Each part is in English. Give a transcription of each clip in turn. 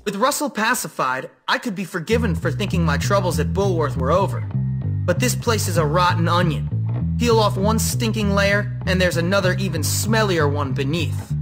With Russell pacified, I could be forgiven for thinking my troubles at Bullworth were over. But this place is a rotten onion. Peel off one stinking layer, and there's another even smellier one beneath.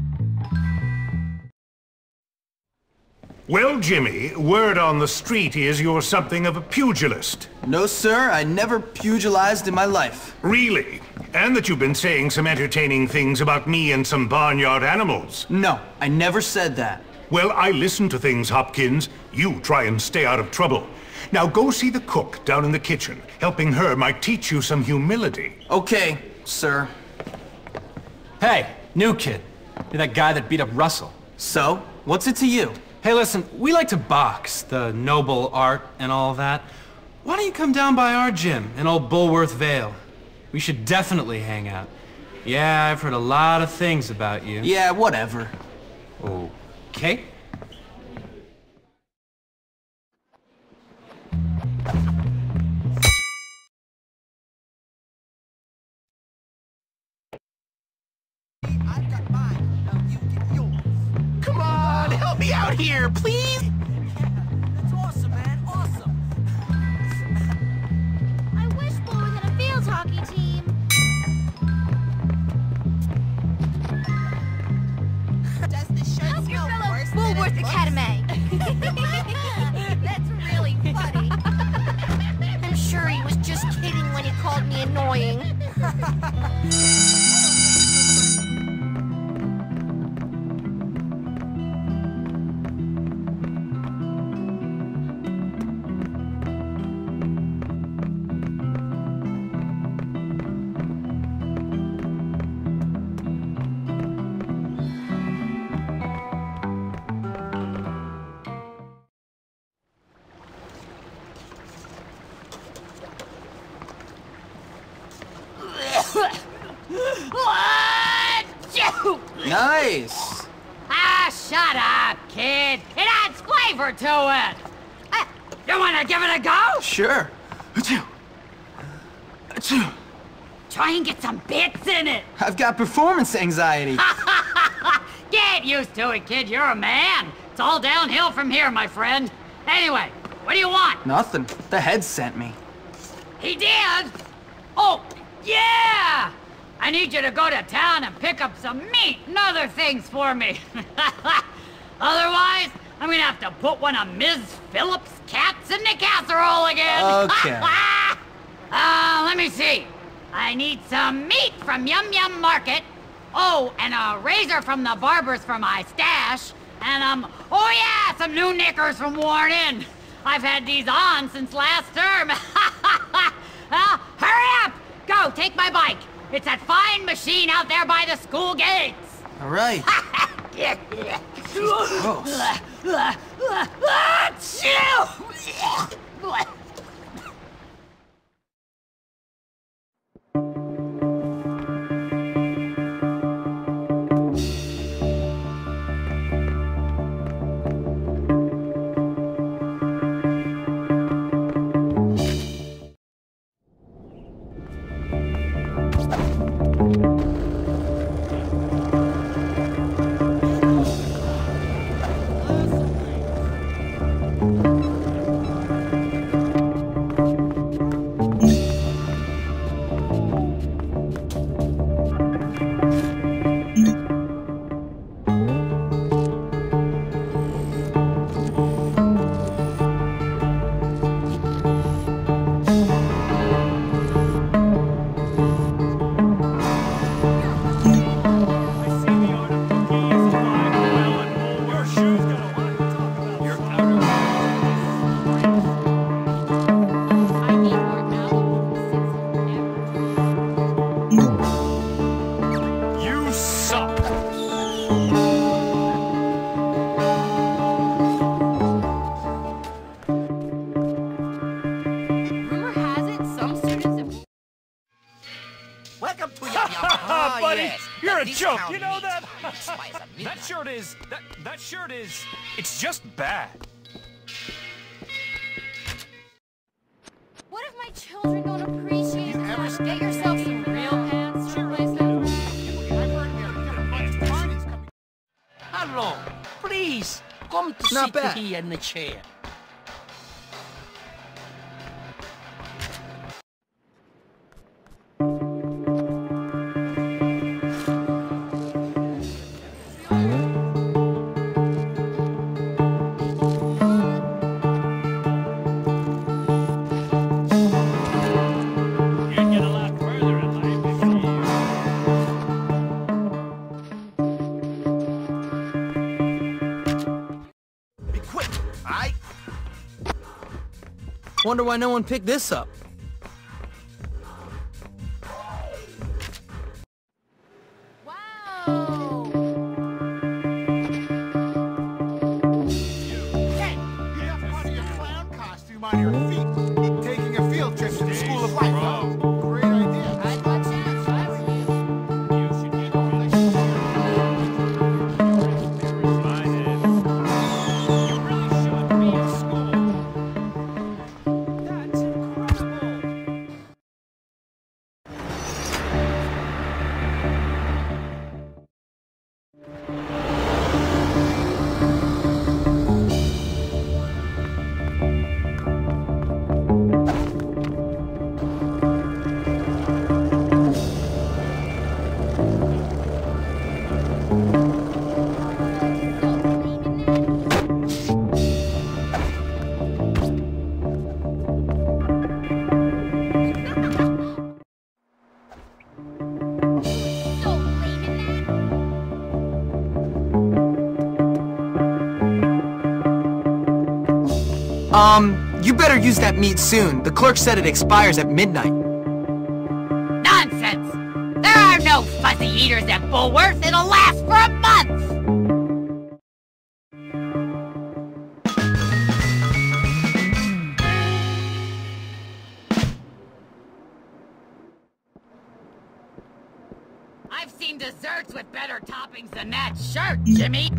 Well, Jimmy, word on the street is you're something of a pugilist. No, sir, I never pugilized in my life. Really? And that you've been saying some entertaining things about me and some barnyard animals. No, I never said that. Well, I listen to things, Hopkins. You try and stay out of trouble. Now go see the cook down in the kitchen. Helping her might teach you some humility. Okay, sir. Hey, new kid. You're that guy that beat up Russell. So, what's it to you? Hey, listen, we like to box, the noble art and all that. Why don't you come down by our gym in old Bullworth Vale? We should definitely hang out. Yeah, I've heard a lot of things about you. Yeah, whatever. Okay. Come on, help me out here, please! That's awesome, man, awesome! I wish Bowie had a field hockey team. Does the shirt Help your smell fellow worse than Bullworth it looks? Academy. That's really funny. I'm sure he was just kidding when he called me annoying. Nice! Ah, shut up, kid. It adds flavor to it. You want to give it a go? Sure. Try and get some bits in it. I've got performance anxiety. Get used to it, kid. You're a man. It's all downhill from here, my friend. Anyway, what do you want? Nothing. The head sent me. He did? Oh, yeah! I need you to go to town and pick up some meat and other things for me. Otherwise, I'm gonna have to put one of Ms. Phillips' cats in the casserole again. Okay. Let me see. I need some meat from Yum Yum Market. Oh, and a razor from the barber's for my stash. And, oh yeah, some new knickers from Worn In. I've had these on since last term. Hurry up! Go, take my bike. It's that fine machine out there by the school gates. All right. Gross. You're a joke, you know that? That shirt is, it's just bad. What if my children don't appreciate that? Get yourself some real pants to replace them. Hello, please. Come to Not sit bad. here in the chair. Wonder why no one picked this up. Wow! Hey, you have part of your clown costume on your feet. Taking a field trip to the School of Life. Huh? Great idea. I'd watch out if I were you. You should get my head. You really should be in school. That's incredible. You better use that meat soon. The clerk said it expires at midnight. Nonsense! There are no fuzzy eaters at Bullworth. It'll last for a month! I've seen desserts with better toppings than that shirt, Jimmy!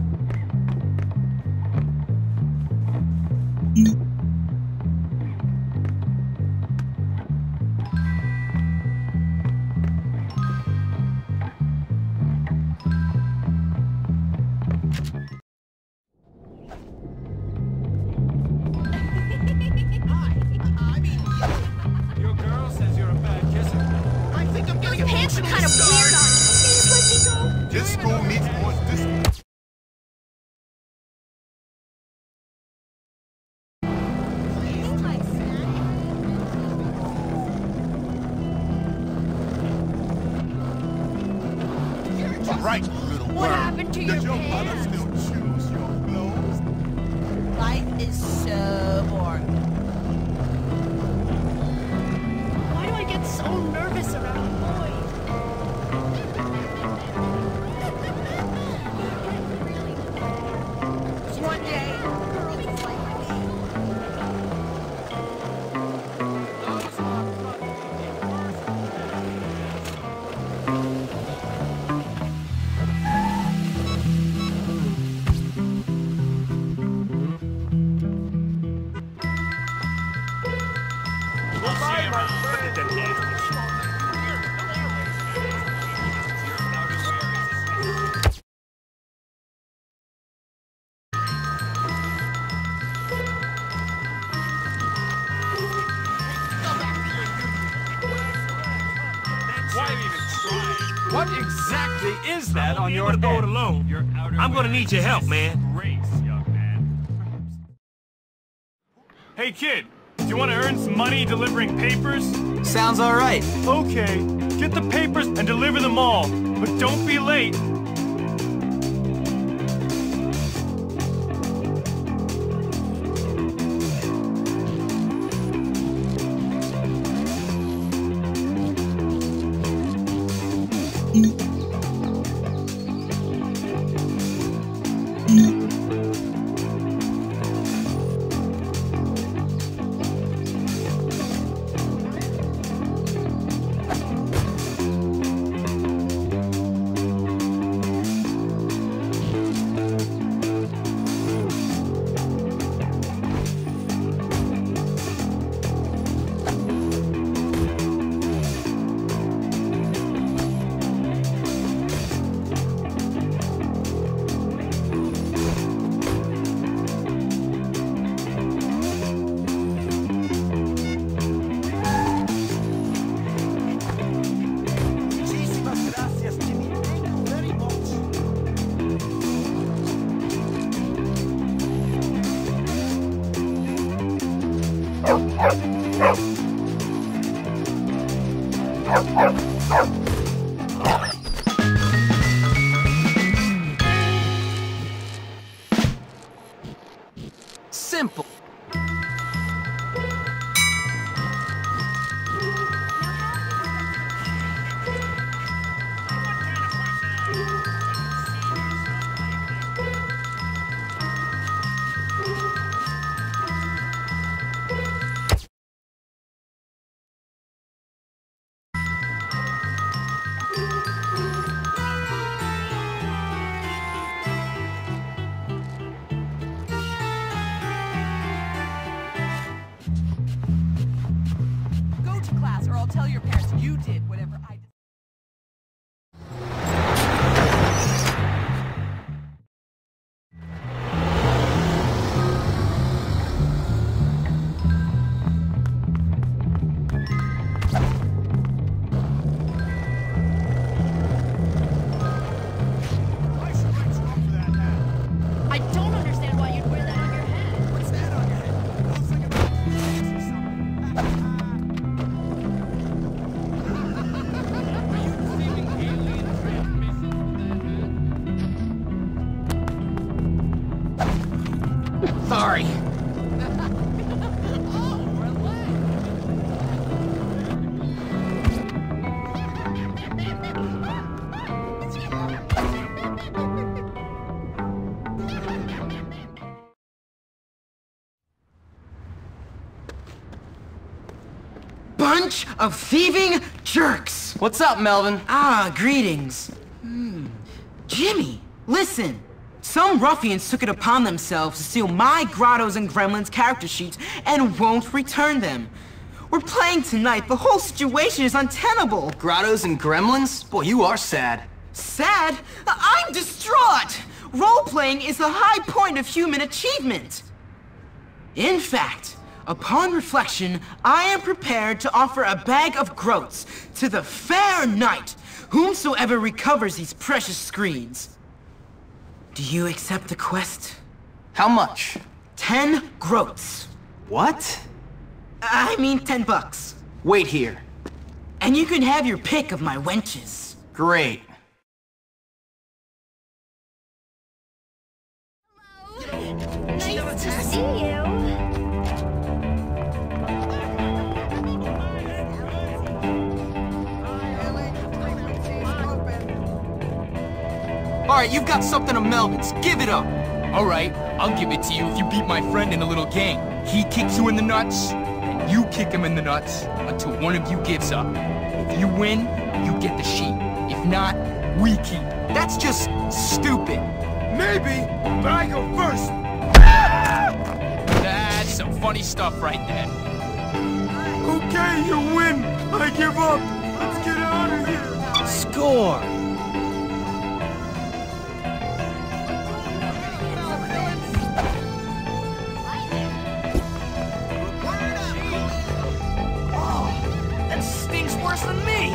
Your girl says you're a bad kisser. I think I'm getting Pants are kind of weird on me. Please let me go. This school needs more discipline. Right, little What worm. happened to Does your your mother pants? still choose your clothes? Life is so boring. Why do I get so nervous around boys? One day, girls like me. What exactly is that on your head? Alone. I'm gonna need your help, man. Hey, kid. Do you want to earn some money delivering papers? Sounds alright. Okay. Get the papers and deliver them all. But don't be late. simple. Class, or I'll tell your parents you did whatever I did. I don't understand why you'd wear that on your head. What's that on your head? It looks like a big or something. Sorry. Bunch of thieving jerks! What's up, Melvin? Ah, greetings. Jimmy, listen. Some ruffians took it upon themselves to steal my Grottos and Gremlins character sheets and won't return them. We're playing tonight. The whole situation is untenable. Grottos and Gremlins? Boy, you are sad. Sad? I'm distraught! Role-playing is the high point of human achievement. In fact, upon reflection, I am prepared to offer a bag of groats to the fair knight, whomsoever recovers these precious screens. Do you accept the quest? How much? 10 groats. What? I mean 10 bucks. Wait here. And you can have your pick of my wenches. Great. Nice to see you. Alright, you've got something of Melvin's. Give it up. Alright, I'll give it to you if you beat my friend in a little game. He kicks you in the nuts, and you kick him in the nuts until one of you gives up. If you win, you get the sheep. If not, we keep. That's just stupid. Maybe, but I go first. That's some funny stuff right there. Okay, you win. I give up. Let's get out of here. Score. That stings worse than me.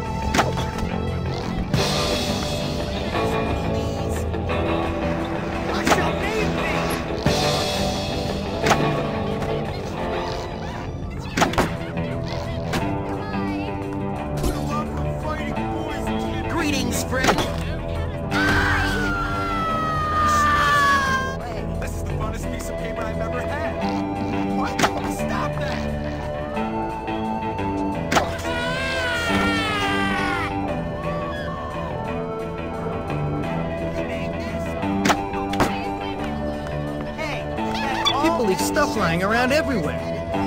I shall need Greetings, friend. This is the funnest piece of paper I've ever had. What? Stop that! People leave stuff lying around everywhere.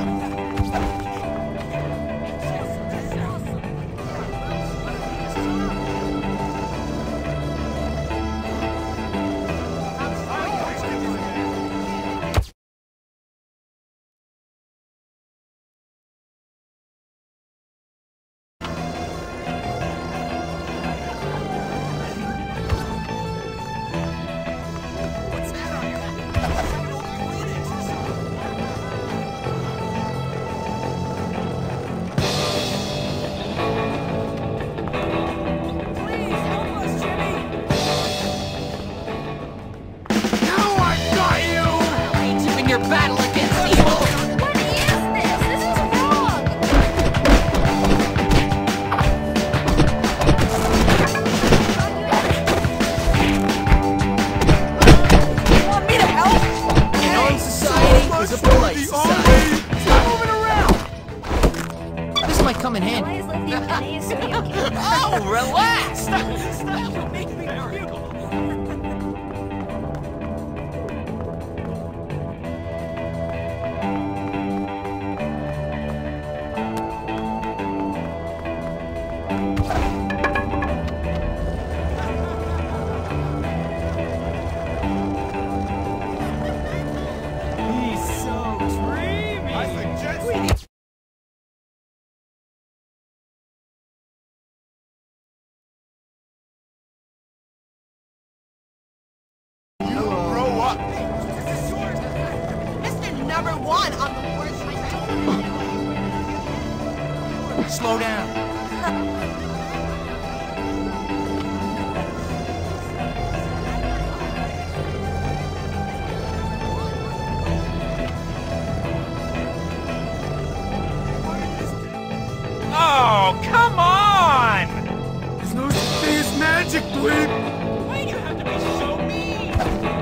Your battle against evil. What is this? This is wrong. You want me to help? In our society, come in handy. Oh, relax! Stop! Make me giggle. Slow down. Oh, come on! There's no space magic, bleep! Why do you have to be so mean?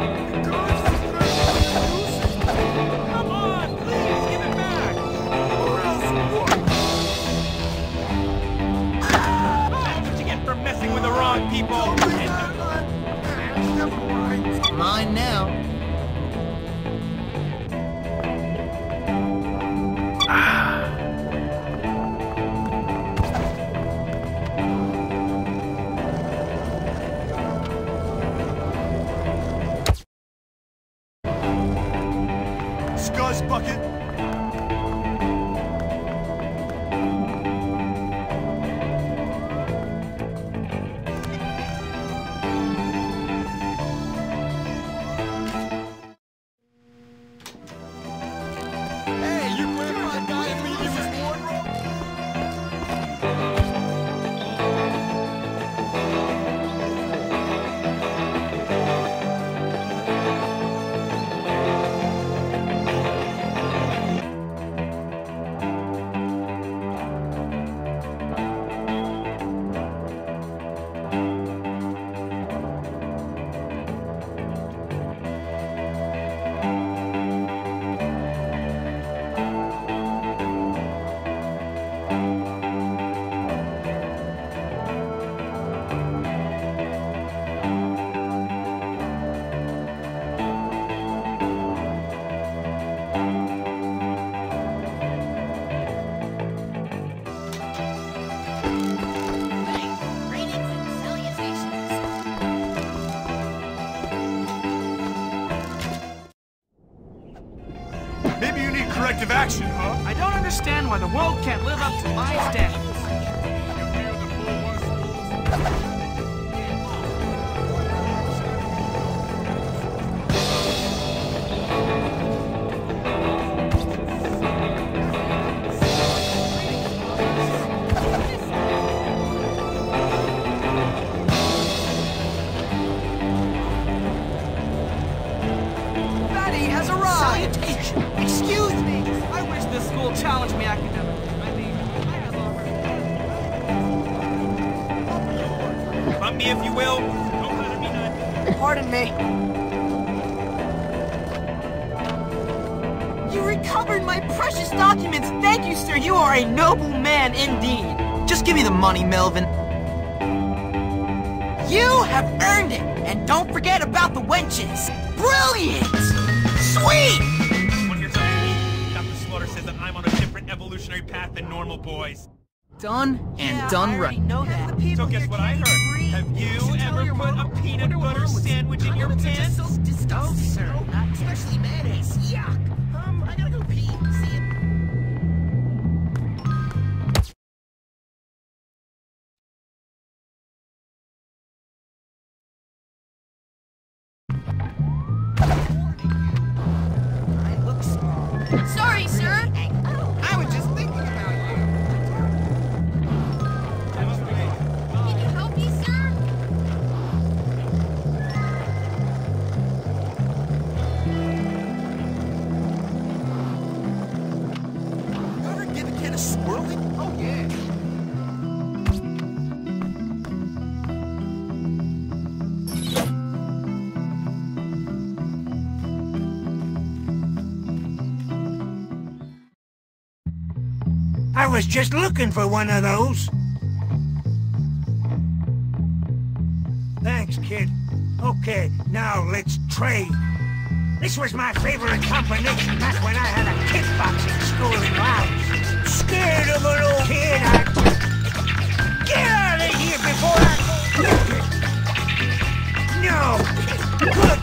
Come on, please, give it back! Or else what? That's what you get for messing with the wrong people! Never mind. Mine now. Scuzz bucket. Hey, you went on that guy and leave his wardrobe? Maybe you need corrective action, huh? I don't understand why the world can't live up to my standards. Fatty has arrived! Excuse me! I wish this school challenged me academically. I mean, I have already... Bump me if you will. Don't let me nut. Pardon me. You recovered my precious documents! Thank you, sir! You are a noble man indeed! Just give me the money, Melvin. You have earned it! And don't forget about the wenches! Brilliant! Sweet! Want to hear something? Dr. Slaughter says that I'm on a different evolutionary path than normal boys. Done and done right. know that. So guess what I heard? Have you ever put a peanut butter sandwich in your pants? No, sir. Not especially mayonnaise. Yuck! I gotta go pee. See you. Sorry, sir. I was just thinking about you. Can you help me, sir? You ever get a can of swirling? Oh, yeah. I was just looking for one of those. Thanks, kid. Okay, now let's trade. This was my favorite combination back when I had a kickboxing school in Laos. Scared of an old kid, get out of here before I go. No. Good.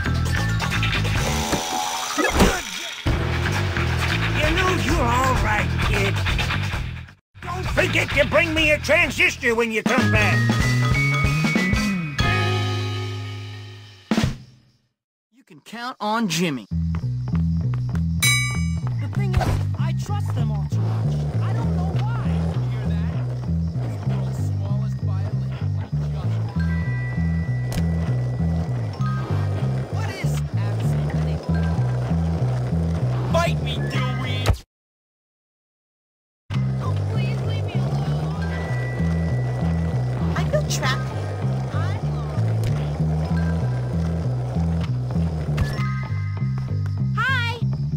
You know you're all right, kid. Don't forget to bring me a transistor when you come back. You can count on Jimmy. The thing is, I trust them all too much. I don't know why. You hear that? You know the smallest violin. What is absent anyway? Bite me, Dewey! Oh, please leave me alone. I feel trapped. Hi.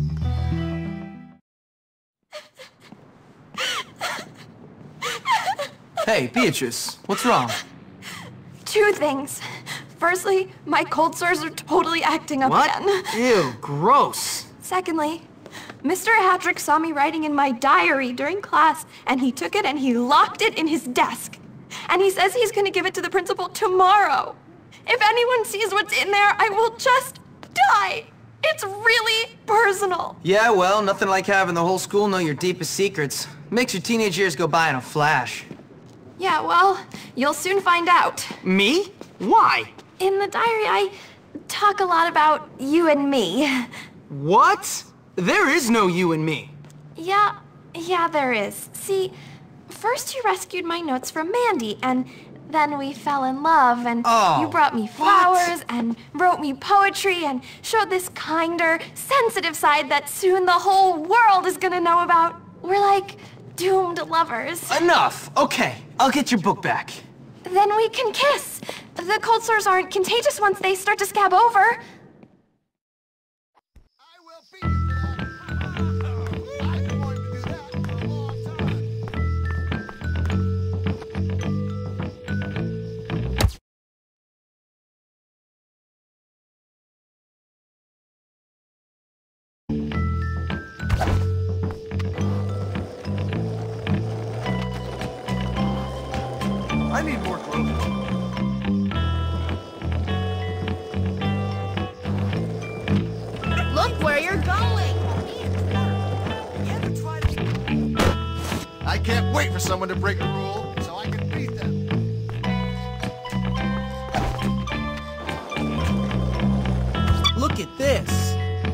Hey, Beatrice, what's wrong? Two things. Firstly, my cold sores are totally acting up What? again. Ew, gross. Secondly, Mr. Hattrick saw me writing in my diary during class, and he took it and he locked it in his desk. And he says he's gonna give it to the principal tomorrow. If anyone sees what's in there, I will just die. It's really personal. Yeah, well, nothing like having the whole school know your deepest secrets. Makes your teenage years go by in a flash. Yeah, well, you'll soon find out. Me? Why? In the diary, I talk a lot about you and me. What? There is no you and me. Yeah, there is. See, first you rescued my notes from Mandy, and then we fell in love, and you brought me flowers, and wrote me poetry, and showed this kinder, sensitive side that soon the whole world is gonna know about. We're like doomed lovers. Enough. Okay, I'll get your book back. Then we can kiss. The cold sores aren't contagious once they start to scab over. I need more clothing. Look where you're going. I can't wait for someone to break a rule so I can beat them. Look at this.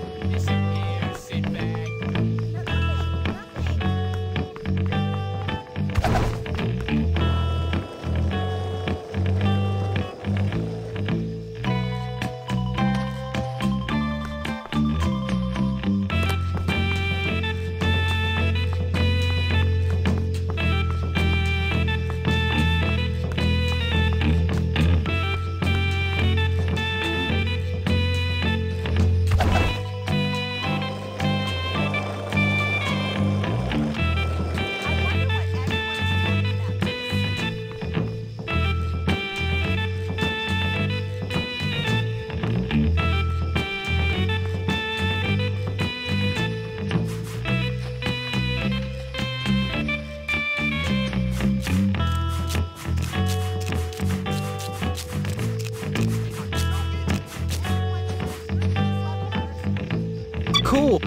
Cool.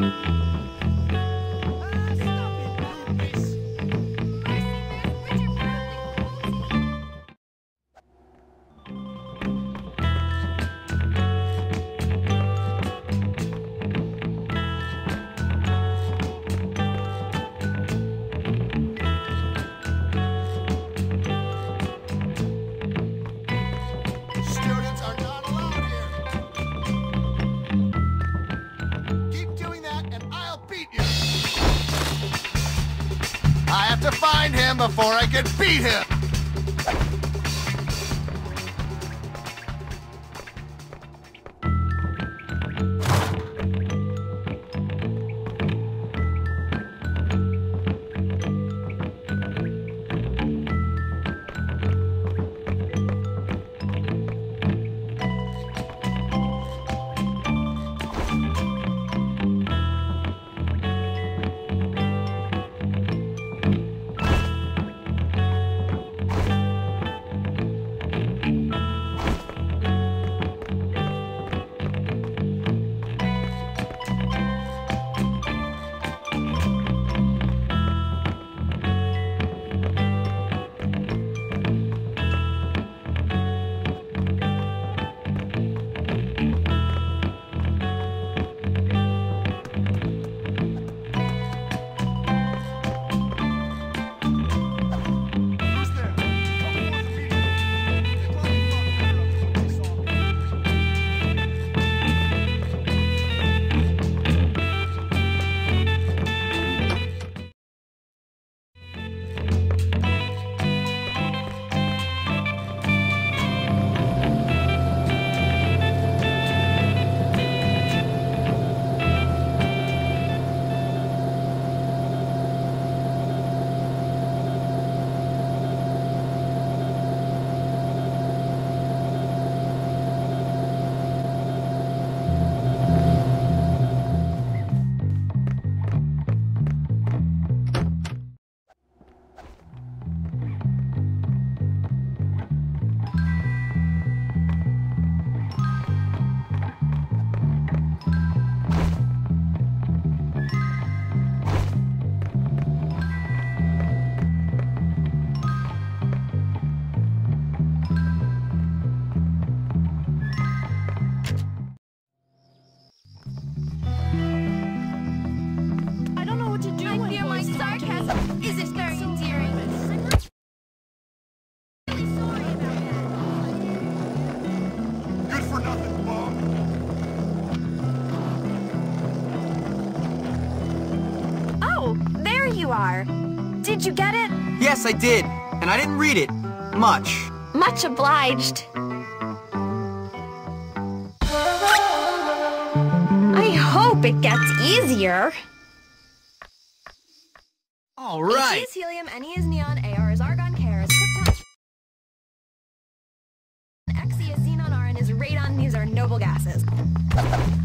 Students are not allowed here. Keep doing that and I'll beat you. I have to find him before I can beat him. are. Did you get it? Yes, I did. And I didn't read it. Much. Much obliged. I hope it gets easier. All right. A is helium, Ne is neon, Ar is argon, Kr is krypton, Xe is xenon, Rn is radon. These are noble gases.